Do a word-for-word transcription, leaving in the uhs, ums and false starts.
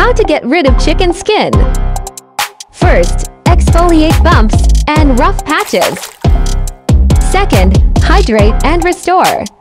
How to get rid of chicken skin. First, exfoliate bumps and rough patches. Second, hydrate and restore.